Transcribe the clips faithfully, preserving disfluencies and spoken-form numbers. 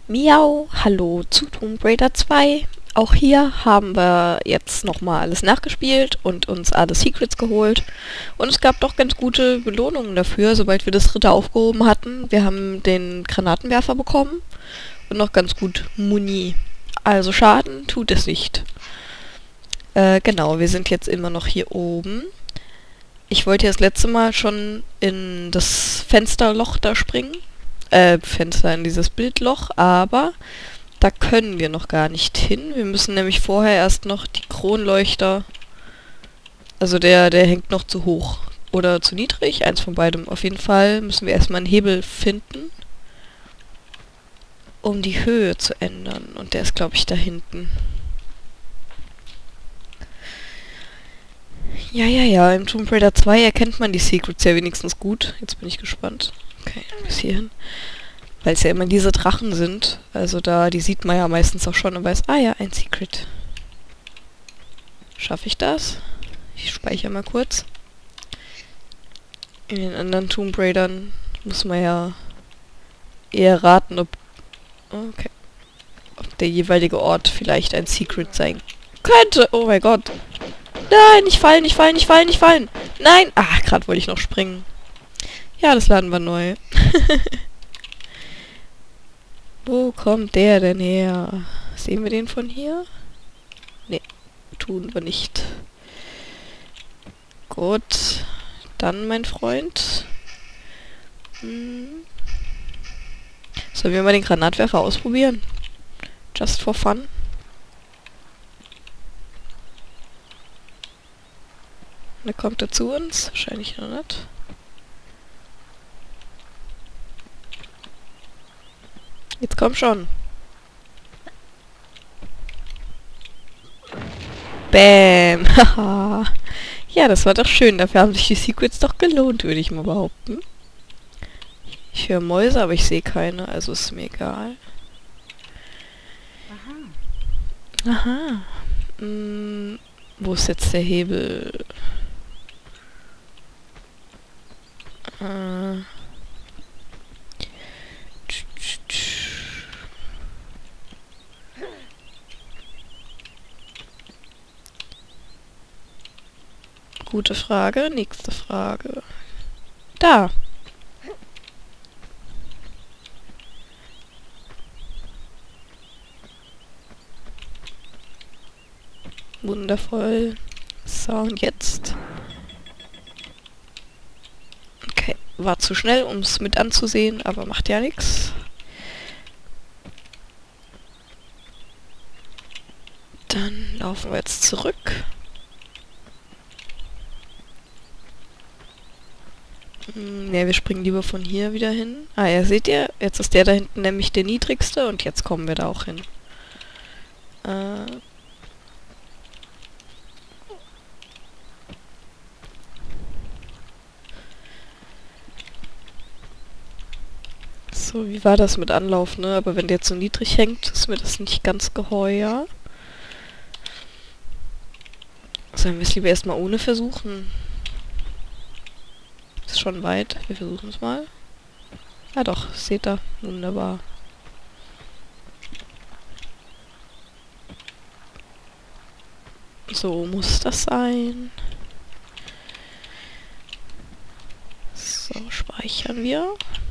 Miau, hallo zu Tomb Raider zwei. Auch hier haben wir jetzt nochmal alles nachgespielt und uns alle Secrets geholt. Und es gab doch ganz gute Belohnungen dafür, sobald wir das dritte aufgehoben hatten. Wir haben den Granatenwerfer bekommen und noch ganz gut Muni. Also Schaden tut es nicht. Äh, genau, wir sind jetzt immer noch hier oben. Ich wollte ja das letzte Mal schon in das Fensterloch da springen. Äh, Fenster in dieses Bildloch, aber da können wir noch gar nicht hin. Wir müssen nämlich vorher erst noch die Kronleuchter... Also der, der hängt noch zu hoch. Oder zu niedrig, eins von beidem. Auf jeden Fall müssen wir erstmal einen Hebel finden, um die Höhe zu ändern. Und der ist, glaube ich, da hinten. Ja, ja, ja, im Tomb Raider zwei erkennt man die Secrets ja wenigstens gut. Jetzt bin ich gespannt. Okay, bis hierhin. Weil es ja immer diese Drachen sind. Also da, die sieht man ja meistens auch schon und weiß, ah ja, ein Secret. Schaffe ich das? Ich speichere mal kurz. In den anderen Tomb Raidern muss man ja eher raten, ob, okay, ob der jeweilige Ort vielleicht ein Secret sein könnte. Oh mein Gott. Nein, nicht fallen, nicht fallen, nicht fallen, nicht fallen. Nein. Ach, gerade wollte ich noch springen. Ja, das laden wir neu. Wo kommt der denn her? Sehen wir den von hier? Nee, tun wir nicht. Gut. Dann, mein Freund. Hm. Sollen wir mal den Granatwerfer ausprobieren? Just for fun. Da kommt er zu uns. Wahrscheinlich noch nicht. Jetzt komm schon. Bäm. Haha. Ja, das war doch schön. Dafür haben sich die Secrets doch gelohnt, würde ich mal behaupten. Ich höre Mäuse, aber ich sehe keine, also ist mir egal. Aha. Aha. Hm, wo ist jetzt der Hebel? Äh... Gute Frage. Nächste Frage. Da. Wundervoll. So, und jetzt? Okay, war zu schnell, um es mit anzusehen, aber macht ja nichts. Dann laufen wir jetzt zurück. Ne, wir springen lieber von hier wieder hin. Ah ja, seht ihr? Jetzt ist der da hinten nämlich der niedrigste und jetzt kommen wir da auch hin. Äh... So, wie war das mit Anlauf, ne? Aber wenn der zu niedrig hängt, ist mir das nicht ganz geheuer. Sollen wir es lieber erstmal ohne versuchen? Ist schon weit. Wir versuchen es mal. Ja doch, seht ihr. Wunderbar. So muss das sein. So, speichern wir.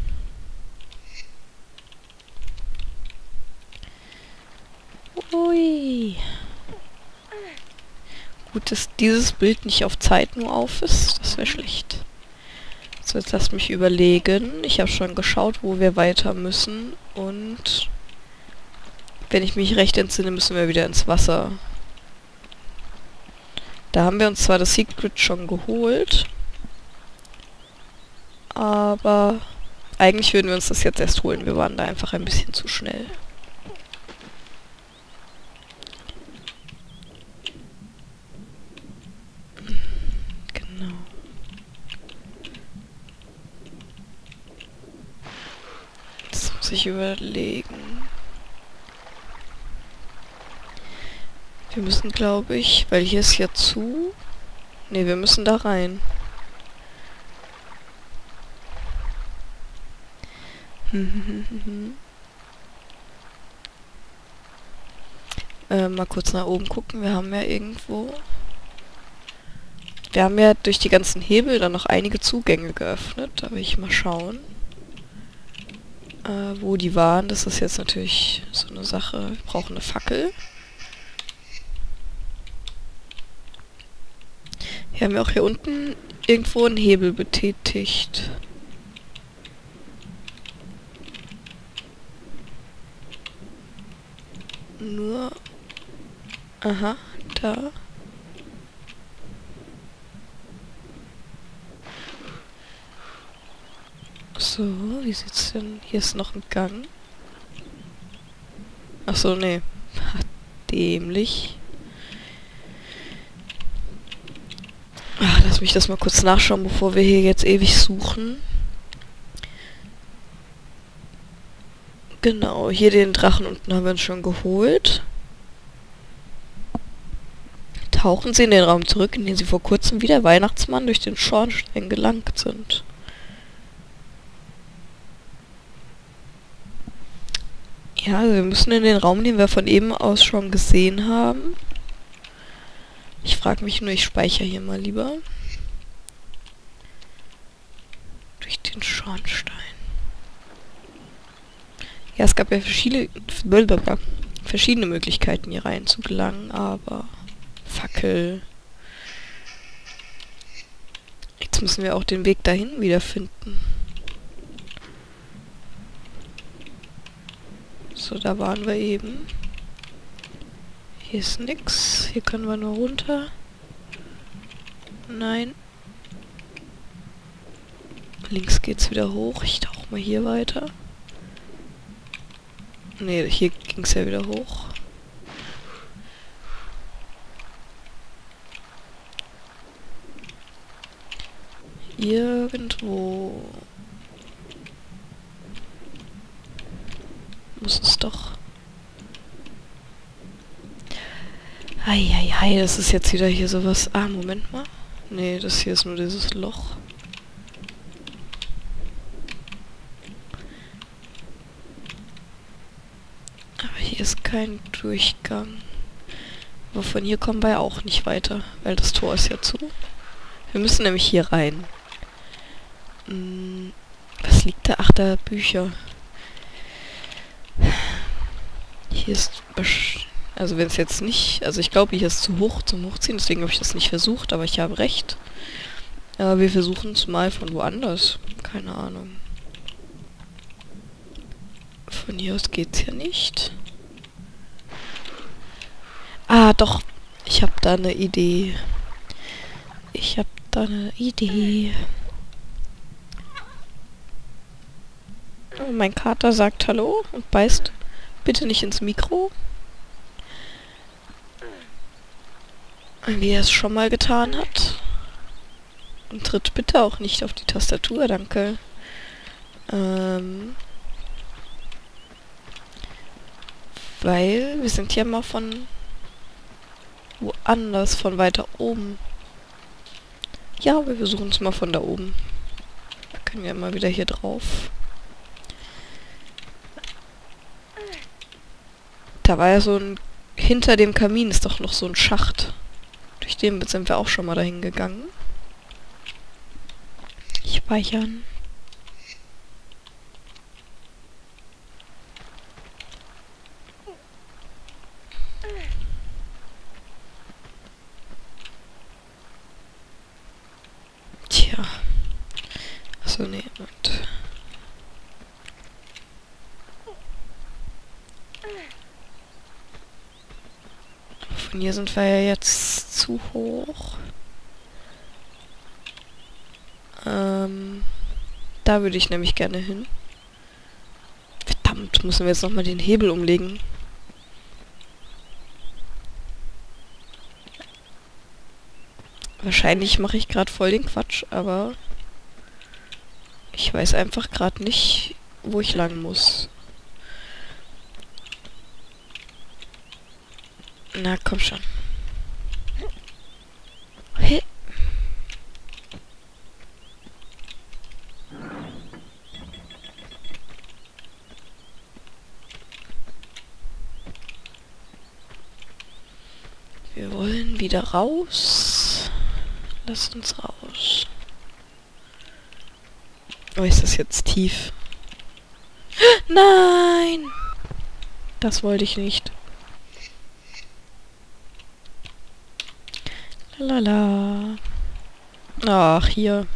Ui. Gut, dass dieses Bild nicht auf Zeit nur auf ist. Das wäre schlecht. So, jetzt lasst mich überlegen. Ich habe schon geschaut, wo wir weiter müssen. Und wenn ich mich recht entsinne, müssen wir wieder ins Wasser. Da haben wir uns zwar das Secret schon geholt. Aber eigentlich würden wir uns das jetzt erst holen. Wir waren da einfach ein bisschen zu schnell. Sich überlegen. Wir müssen, glaube ich, weil hier ist ja zu... Ne, wir müssen da rein. Äh, mal kurz nach oben gucken. Wir haben ja irgendwo... Wir haben ja durch die ganzen Hebel dann noch einige Zugänge geöffnet. Da will ich mal schauen, äh, wo die waren. Das ist jetzt natürlich so eine Sache. Wir brauchen eine Fackel. Wir haben ja auch hier unten irgendwo einen Hebel betätigt. Nur... Aha, da. So, wie sieht's denn? Hier ist noch ein Gang. Ach so, nee. Dämlich. Ach, lass mich das mal kurz nachschauen, bevor wir hier jetzt ewig suchen. Genau, hier den Drachen unten haben wir uns schon geholt. Tauchen Sie in den Raum zurück, in den Sie vor kurzem wie der Weihnachtsmann durch den Schornstein gelangt sind. Ja, also wir müssen in den Raum, den wir von eben aus schon gesehen haben. Ich frage mich nur, ich speichere hier mal lieber. Durch den Schornstein. Ja, es gab ja verschiedene, verschiedene Möglichkeiten, hier rein zu gelangen, aber... Fackel. Jetzt müssen wir auch den Weg dahin wiederfinden. So, da waren wir eben. Hier ist nix. Hier können wir nur runter. Nein. Links geht's wieder hoch. Ich tauche mal hier weiter. Ne, hier ging's ja wieder hoch. Irgendwo muss es doch. Eieiei, das ist jetzt wieder hier sowas. Ah, Moment mal. Nee, das hier ist nur dieses Loch. Aber hier ist kein Durchgang. Aber von hier kommen wir ja auch nicht weiter, weil das Tor ist ja zu. Wir müssen nämlich hier rein. Hm, was liegt da? Ach, da Bücher. Hier ist... Also wenn es jetzt nicht... Also ich glaube, hier ist zu hoch zum Hochziehen, deswegen habe ich das nicht versucht, aber ich habe recht. Aber wir versuchen es mal von woanders. Keine Ahnung. Von hier aus geht's ja nicht. Ah, doch. Ich habe da eine Idee. Ich habe da eine Idee. Oh, mein Kater sagt Hallo und beißt bitte nicht ins Mikro. Wie er es schon mal getan hat. Und tritt bitte auch nicht auf die Tastatur, danke. Ähm... Weil wir sind ja mal von woanders, von weiter oben. Ja, wir versuchen es mal von da oben. Da können wir mal wieder hier drauf. Da war ja so ein... Hinter dem Kamin ist doch noch so ein Schacht. Durch den sind wir auch schon mal dahin gegangen. Speichern. Tja. Achso, nee, und... Von hier sind wir ja jetzt zu hoch. Ähm, da würde ich nämlich gerne hin. Verdammt, müssen wir jetzt nochmal den Hebel umlegen. Wahrscheinlich mache ich gerade voll den Quatsch, aber ich weiß einfach gerade nicht, wo ich lang muss. Na, komm schon. Hey. Wir wollen wieder raus. Lass uns raus. Oh, ist das jetzt tief? Nein! Das wollte ich nicht. Lala. Ach, hier.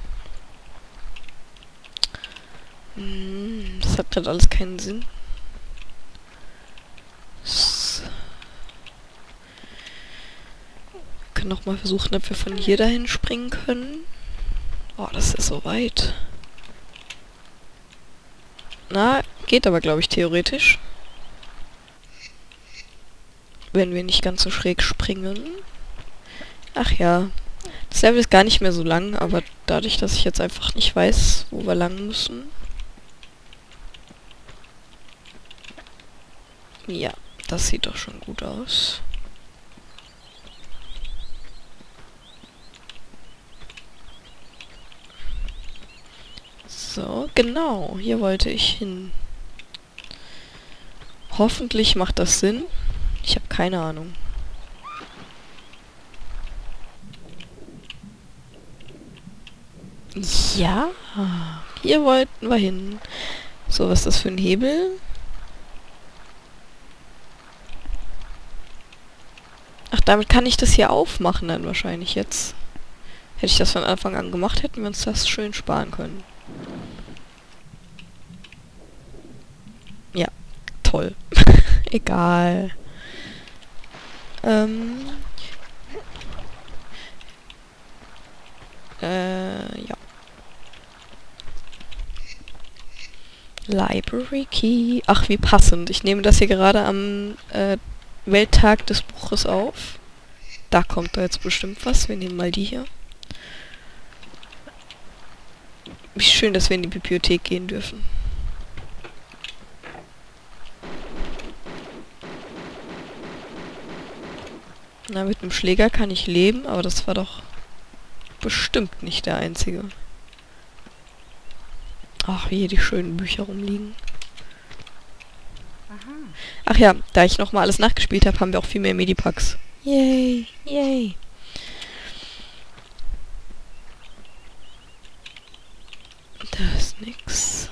Hm, das hat gerade alles keinen Sinn. So. Wir können noch mal versuchen, ob wir von hier dahin springen können. Oh, das ist so weit. Na, geht aber, glaube ich, theoretisch. Wenn wir nicht ganz so schräg springen. Ach ja. Das Level ist gar nicht mehr so lang, aber dadurch, dass ich jetzt einfach nicht weiß, wo wir lang müssen. Ja, das sieht doch schon gut aus. So, genau, hier wollte ich hin. Hoffentlich macht das Sinn. Ich habe keine Ahnung. Ja, hier wollten wir hin. So, was ist das für ein Hebel? Ach, damit kann ich das hier aufmachen dann wahrscheinlich jetzt. Hätte ich das von Anfang an gemacht, hätten wir uns das schön sparen können. Ja, toll. Egal. Ähm. Äh, ja. Library Key. Ach, wie passend. Ich nehme das hier gerade am äh, Welttag des Buches auf. Da kommt da jetzt bestimmt was. Wir nehmen mal die hier. Wie schön, dass wir in die Bibliothek gehen dürfen. Na, mit einem Schläger kann ich leben, aber das war doch bestimmt nicht der einzige. Ach, wie hier die schönen Bücher rumliegen. Ach ja, da ich nochmal alles nachgespielt habe, haben wir auch viel mehr Medipacks. Yay, yay. Da ist nix.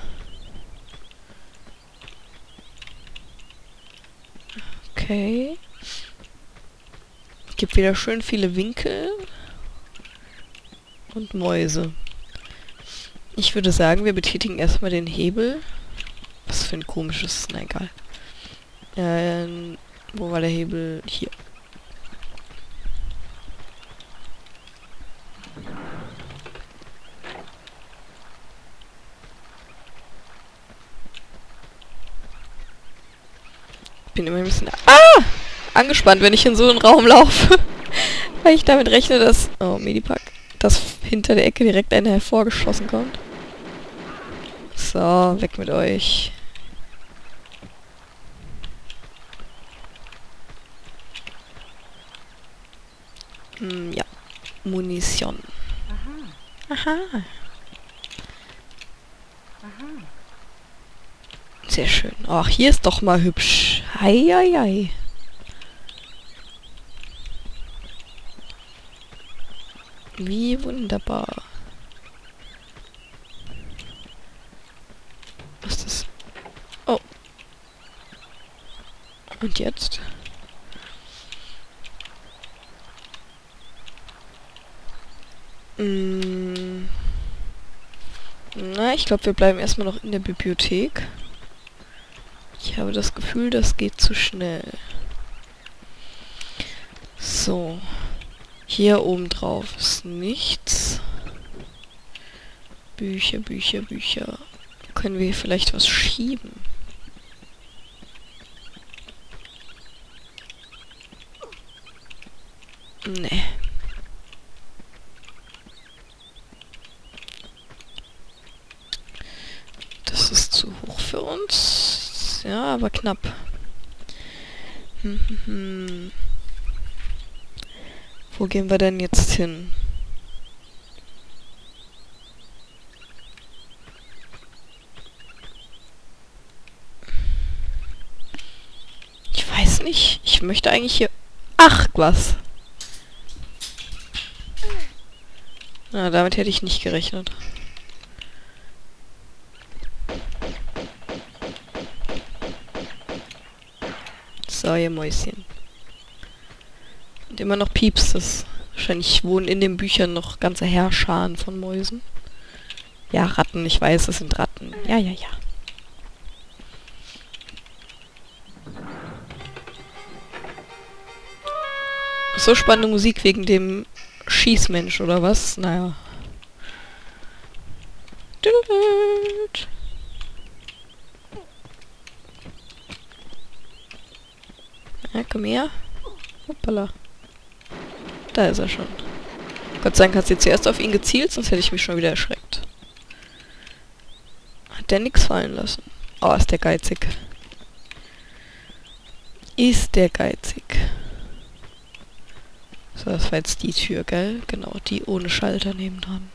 Okay. Es gibt wieder schön viele Winkel und Mäuse. Ich würde sagen, wir betätigen erstmal den Hebel. Was für ein komisches... Na egal. Ähm, wo war der Hebel? Hier. Bin immer ein bisschen... Ah! Angespannt, wenn ich in so einen Raum laufe. Weil ich damit rechne, dass... Oh, Medipack. Dass hinter der Ecke direkt einer hervorgeschossen kommt. So, weg mit euch. Hm, ja. Munition. Aha. Aha. Aha. Sehr schön. Ach, hier ist doch mal hübsch. Hei, hei, hei. Wie wunderbar. Was ist das? Oh. Und jetzt? Mm. Na, ich glaube, wir bleiben erstmal noch in der Bibliothek. Ich habe das Gefühl, das geht zu schnell. So. Hier oben drauf ist nichts. Bücher, Bücher, Bücher. Können wir hier vielleicht was schieben? Nee. Das ist zu hoch für uns. Ja, aber knapp. Hm, hm, hm. Wo gehen wir denn jetzt hin? Ich weiß nicht. Ich möchte eigentlich hier... Ach, was. Na, damit hätte ich nicht gerechnet. So, ihr Mäuschen. Und immer noch piepst es. Wahrscheinlich wohnen in den Büchern noch ganze Heerscharen von Mäusen. Ja, Ratten, ich weiß, es sind Ratten. Ja, ja, ja. So spannende Musik wegen dem Schießmensch, oder was? Naja. Ja, komm her. Hoppala. Da ist er schon. Gott sei Dank hat sie zuerst auf ihn gezielt, sonst hätte ich mich schon wieder erschreckt. Hat der nix fallen lassen. Oh, ist der geizig. Ist der geizig. So, das war jetzt die Tür, gell? Genau, die ohne Schalter nebendran.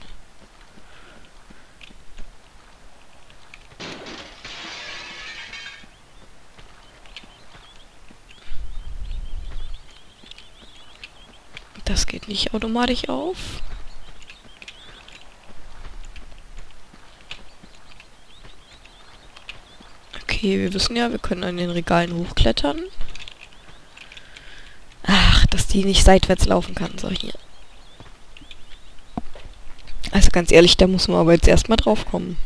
Das geht nicht automatisch auf. Okay, wir wissen ja, wir können an den Regalen hochklettern. Ach, dass die nicht seitwärts laufen kann, so hier. Also ganz ehrlich, da muss man aber jetzt erstmal drauf kommen.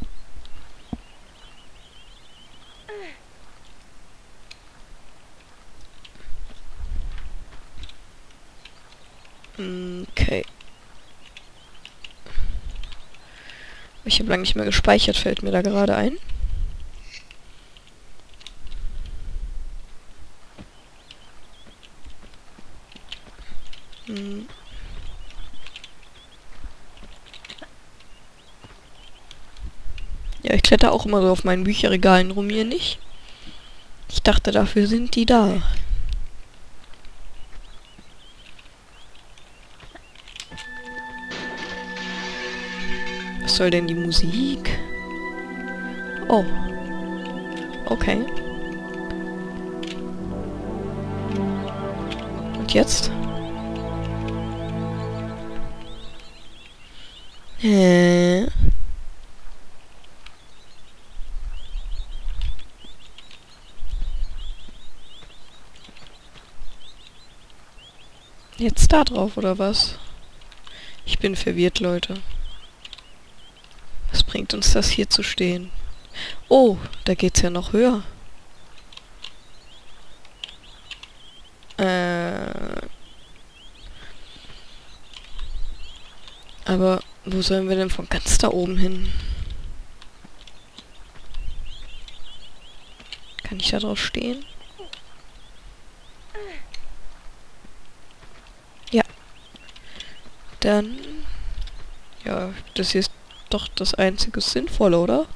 Okay. Ich habe lange nicht mehr gespeichert, fällt mir da gerade ein. Hm. Ja, ich kletter auch immer so auf meinen Bücherregalen rum, hier nicht. Ich dachte, dafür sind die da. Was soll denn die Musik? Oh. Okay. Und jetzt? Hä? Jetzt da drauf, oder was? Ich bin verwirrt, Leute. Was bringt uns das hier zu stehen? Oh, da geht's ja noch höher. Äh. Aber wo sollen wir denn von ganz da oben hin? Kann ich da drauf stehen? Ja. Dann... Ja, das hier ist doch das einzige Sinnvolle, oder?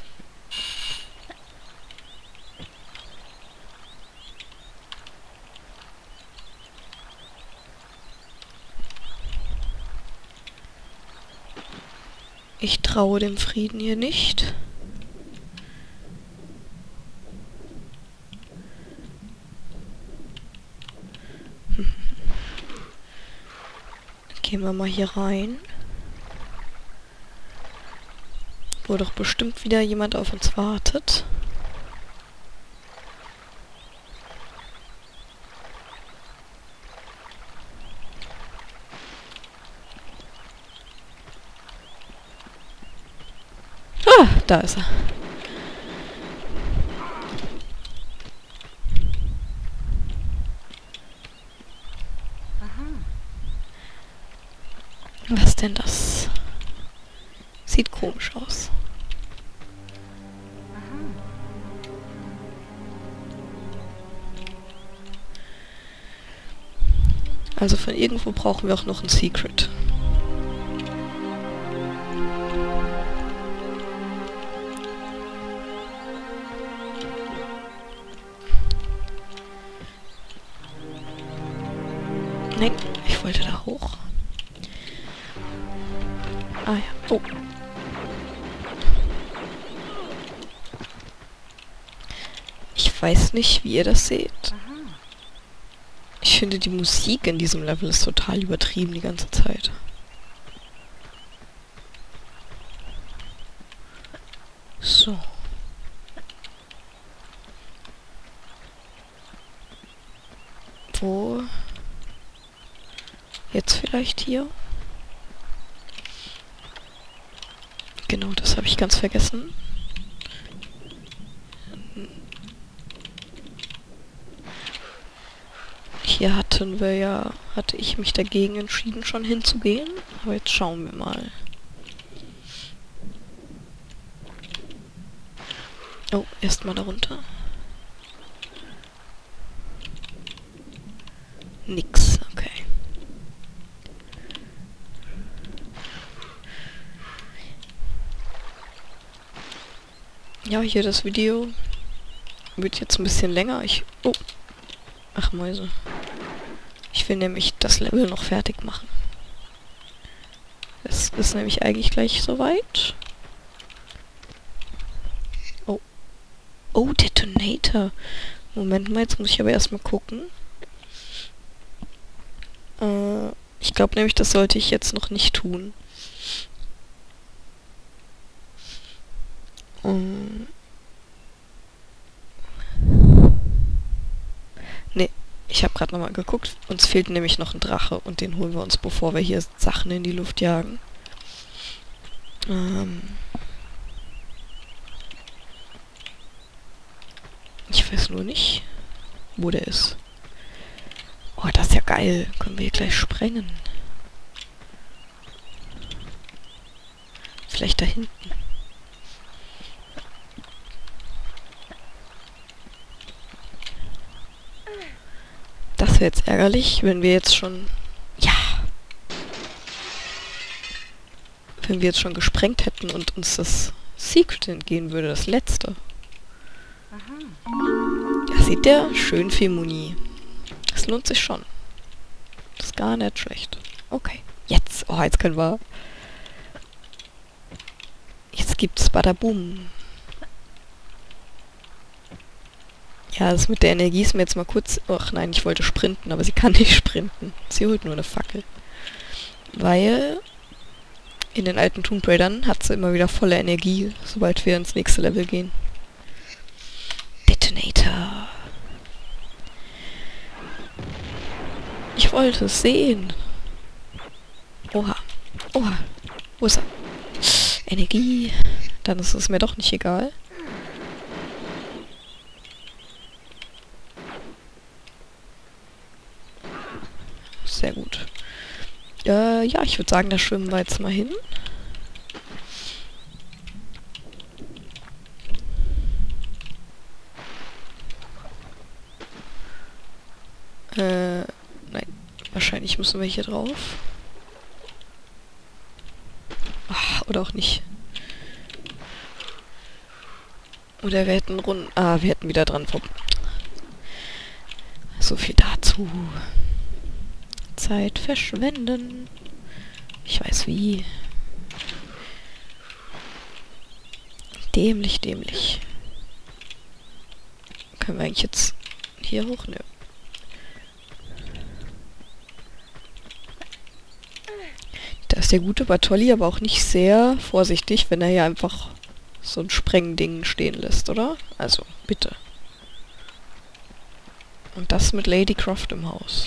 Ich traue dem Frieden hier nicht. Hm. Dann gehen wir mal hier rein. Wo doch bestimmt wieder jemand auf uns wartet. Ah, da ist er. Was denn das? Sieht komisch aus. Also von irgendwo brauchen wir auch noch ein Secret. Nein, ich wollte da hoch. Ah ja, oh. Ich weiß nicht, wie ihr das seht. Ich finde, die Musik in diesem Level ist total übertrieben die ganze Zeit. So. Wo? Jetzt vielleicht hier? Genau, das habe ich ganz vergessen. Hier hatten wir ja, hatte ich mich dagegen entschieden, schon hinzugehen. Aber jetzt schauen wir mal. Oh, erstmal darunter. Nix, okay. Ja, hier das Video wird jetzt ein bisschen länger. Ich... Oh. Ach, Mäuse. Ich will nämlich das Level noch fertig machen. Es ist nämlich eigentlich gleich soweit. Oh. Oh, Detonator. Moment mal, jetzt muss ich aber erstmal gucken. Äh, ich glaube nämlich, das sollte ich jetzt noch nicht tun. Um. Nee, ich habe gerade nochmal geguckt. Uns fehlt nämlich noch ein Drache und den holen wir uns, bevor wir hier Sachen in die Luft jagen. Ähm. Ich weiß nur nicht, wo der ist. Oh, das ist ja geil. Können wir hier gleich sprengen. Vielleicht da hinten. Das wäre jetzt ärgerlich, wenn wir jetzt schon... Ja! Wenn wir jetzt schon gesprengt hätten und uns das Secret entgehen würde, das letzte. Ja, sieht der? Schön viel Muni. Das lohnt sich schon. Das ist gar nicht schlecht. Okay. Jetzt. Oh, jetzt können wir... Jetzt gibt's Badaboom. Ja, das mit der Energie ist mir jetzt mal kurz... Ach nein, ich wollte sprinten, aber sie kann nicht sprinten. Sie holt nur eine Fackel. Weil in den alten Tomb Raidern hat sie immer wieder volle Energie, sobald wir ins nächste Level gehen. Detonator. Ich wollte es sehen. Oha. Oha. Wo ist er? Energie. Dann ist es mir doch nicht egal. Sehr gut. Äh, ja, ich würde sagen, da schwimmen wir jetzt mal hin. Äh, nein. Wahrscheinlich müssen wir hier drauf. Ach, oder auch nicht. Oder wir hätten rund... Ah, wir hätten wieder dran vor... So viel dazu. Zeit verschwenden. Ich weiß wie. Dämlich, dämlich. Können wir eigentlich jetzt hier hoch? Nö. Da ist der gute Bartolli aber auch nicht sehr vorsichtig, wenn er hier einfach so ein Sprengding stehen lässt, oder? Also, bitte. Und das mit Lady Croft im Haus.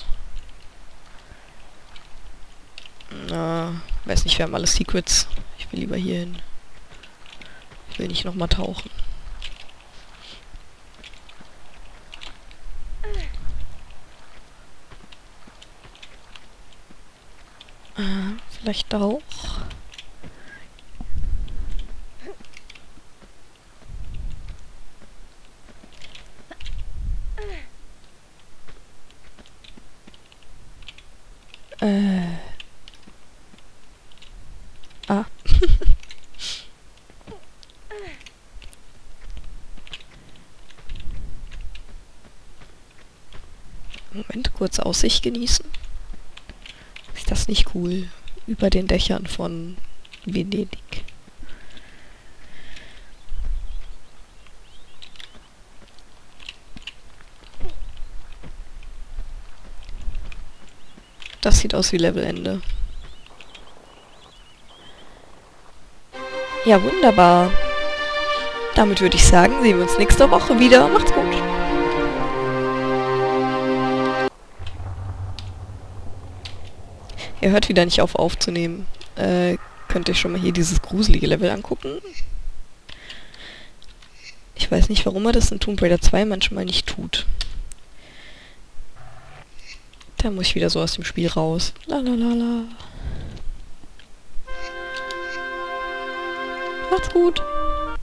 Na, weiß nicht, wir haben alle Secrets. Ich will lieber hier hin. Ich will nicht nochmal tauchen. Äh, vielleicht auch. Äh. Ah. Moment, kurz Aussicht genießen. Ist das nicht cool? Über den Dächern von Venedig. Das sieht aus wie Levelende. Ja, wunderbar. damit würde ich sagen, sehen wir uns nächste Woche wieder. Macht's gut. Er hört wieder nicht auf aufzunehmen. Äh, könnt ihr schon mal hier dieses gruselige Level angucken. Ich weiß nicht, warum er das in Tomb Raider zwei manchmal nicht tut. Da muss ich wieder so aus dem Spiel raus. Lalalala. Macht's gut.